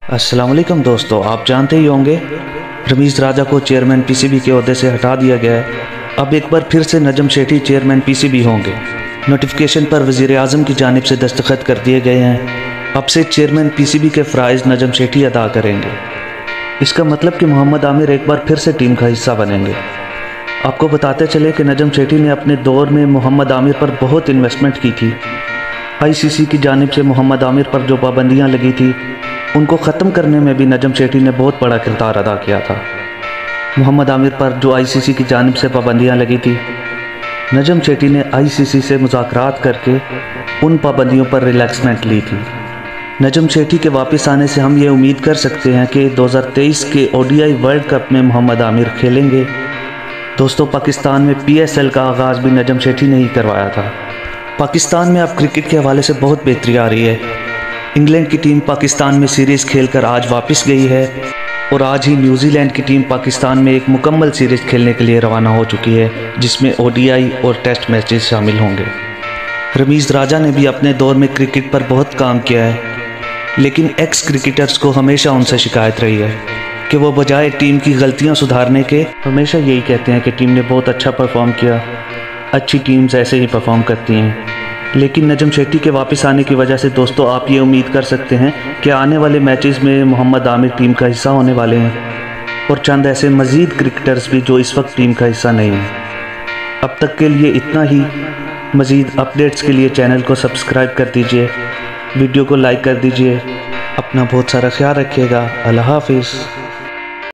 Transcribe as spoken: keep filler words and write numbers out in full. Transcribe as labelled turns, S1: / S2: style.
S1: अस्सलाम वालेकुम दोस्तों, आप जानते ही होंगे रमीज़ राजा को चेयरमैन पीसीबी के ओहदे से हटा दिया गया है। अब एक बार फिर से नजम सेठी चेयरमैन पीसीबी होंगे। नोटिफिकेशन पर वज़ीर आज़म की जानिब से दस्तखत कर दिए गए हैं। अब से चेयरमैन पीसीबी के फ़राइज़ नजम सेठी अदा करेंगे। इसका मतलब कि मोहम्मद आमिर एक बार फिर से टीम का हिस्सा बनेंगे। आपको बताते चले कि नजम सेठी ने अपने दौर में मोहम्मद आमिर पर बहुत इन्वेस्टमेंट की थी। आईसीसी की जानिब से मोहम्मद आमिर पर जो पाबंदियाँ लगी थी उनको ख़त्म करने में भी नजम सेठी ने बहुत बड़ा किरदार अदा किया था। मोहम्मद आमिर पर जो आईसीसी की जानिब से पाबंदियाँ लगी थी, नजम सेठी ने आईसीसी से मुज़ाकरात करके उन पाबंदियों पर रिलैक्समेंट ली थी। नजम सेठी के वापस आने से हम ये उम्मीद कर सकते हैं कि दो हज़ार तेईस के ओडीआई वर्ल्ड कप में मोहम्मद आमिर खेलेंगे। दोस्तों, पाकिस्तान में पीएसएल का आगाज़ भी नजम सेठी ने ही करवाया था। पाकिस्तान में अब क्रिकेट के हवाले से बहुत बेहतरी आ रही है। इंग्लैंड की टीम पाकिस्तान में सीरीज़ खेलकर आज वापस गई है और आज ही न्यूजीलैंड की टीम पाकिस्तान में एक मुकम्मल सीरीज़ खेलने के लिए रवाना हो चुकी है, जिसमें ओडीआई और टेस्ट मैचेस शामिल होंगे। रमीज़ राजा ने भी अपने दौर में क्रिकेट पर बहुत काम किया है, लेकिन एक्स क्रिकेटर्स को हमेशा उनसे शिकायत रही है कि वो बजाय टीम की गलतियां सुधारने के हमेशा यही कहते हैं कि टीम ने बहुत अच्छा परफॉर्म किया, अच्छी टीम्स ऐसे ही परफॉर्म करती हैं। लेकिन नजम सेठी के वापस आने की वजह से दोस्तों आप ये उम्मीद कर सकते हैं कि आने वाले मैचेस में मोहम्मद आमिर टीम का हिस्सा होने वाले हैं और चंद ऐसे मज़ीद क्रिकेटर्स भी जो इस वक्त टीम का हिस्सा नहीं हैं। अब तक के लिए इतना ही। मज़ीद अपडेट्स के लिए चैनल को सब्सक्राइब कर दीजिए, वीडियो को लाइक कर दीजिए। अपना बहुत सारा ख्याल रखिएगा। अल्लाह हाफिज़।